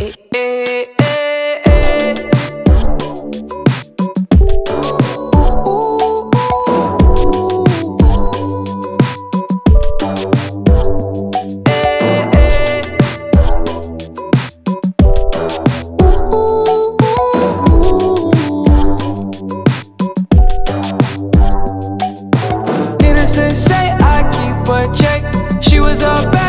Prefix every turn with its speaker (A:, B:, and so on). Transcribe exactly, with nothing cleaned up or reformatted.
A: Eh, eh, eh, eh. Ooh, ooh, ooh. Eh, eh. Ooh, ooh. Needless to say, I keep a check. She was a bad